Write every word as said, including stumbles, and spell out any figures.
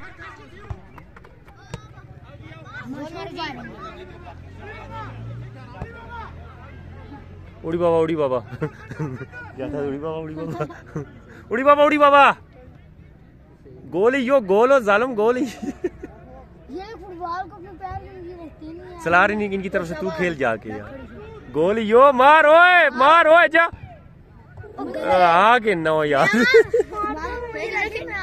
उड़ी बाबा उड़ी बाबा जाता उड़ी बाबा उड़ी बाबा उड़ी बाबा उड़ी बाबा गोली यो गोल हो जालम गोल ही ये फुटबॉल को अपने पैर में रहती नहीं चला रही नहीं इनकी तरफ से तू खेल जाके यार गोली यो मार ओए मार ओए जा आगे ना यार